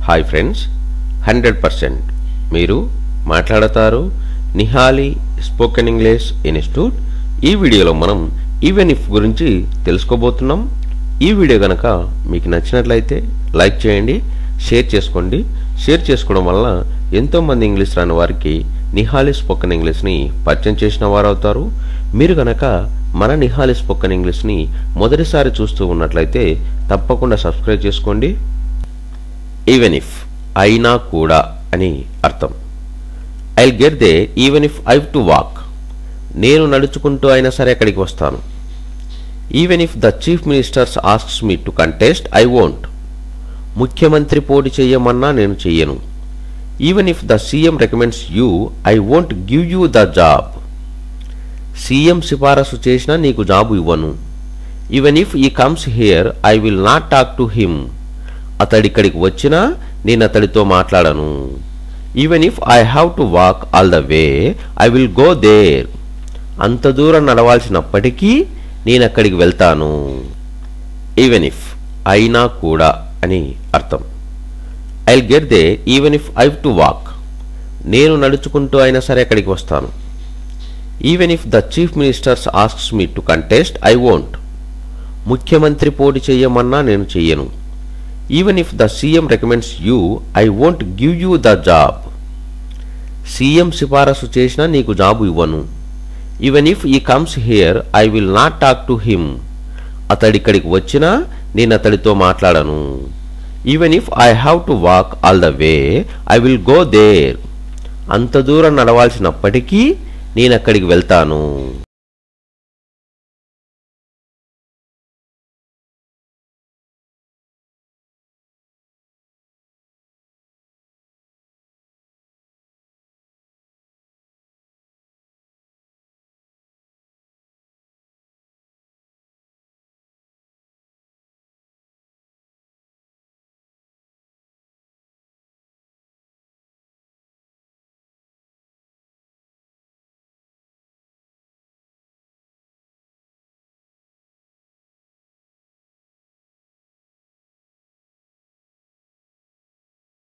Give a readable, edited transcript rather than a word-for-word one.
Hi friends, 100% మీరు మాట్లాడతారు Nihali spoken English institute. ఈ వీడియోలో మనం ఈవెన్ ఇఫ్ గురించి తెలుసుకోబోతున్నాం. ఈ వీడియో కనుక మీకు నచ్చినట్లయితే లైక్ చేయండి, షేర్ చేసుకోండి. షేర్ చేసుకోవడం వల్ల ఎంతోమంది ఇంగ్లీష్ రాని వారికి నిహాలి స్పోకెన్ ఇంగ్లీష్ని పరిచయం చేసిన వారు అవుతారు. మీరు కనుక మన నిహాలి స్పోకెన్ ఇంగ్లీష్ని మొదటిసారి చూస్తూ ఉన్నట్లయితే తప్పకుండా సబ్స్క్రైబ్ చేసుకోండి. ఈవెన్ ఇఫ్ అయినా కూడా అని అర్థం. I'll get there even if I to walk. నేను నడుచుకుంటూ అయినా సరే అక్కడికి వస్తాను. Even if the chief ministers asks me to contest I won't. ముఖ్యమంత్రి పోటీ చేయమన్నా నేను చెయ్యను. Even if the CM recommends you I won't give you the job. సీఎం సిఫారసు చేసినా నీకు జాబు ఇవ్వను. Even if he comes here I will not talk to him. అతడిక్కడికి వచ్చినా నేను అతడితో మాట్లాడను. Even if I have to walk all the way I will go there. అంత దూరం నడవాల్సినప్పటికీ నేను అక్కడికి వెళ్తాను. ఈవెన్ ఇఫ్ అయినా కూడా అని అర్థం. I'll get there even if I to walk. నేను నడుచుకుంటూ అయినా సరే అక్కడికి వస్తాను. Even if the chief ministers asks me to contest I won't. ముఖ్యమంత్రి పోటీ చేయమన్నా నేను చెయ్యను. Even if the CM recommends you I won't give you the job. సీఎం సిఫారసు చేసినా నీకు జాబు ఇవ్వను. Even if he comes here I will not talk to him. అతడిక్కడికి వచ్చినా నేను అతడితో మాట్లాడను. Even if I have to walk all the way I will go there. అంత దూరం నడవాల్సినప్పటికీ నేను అక్కడికి వెళ్తాను.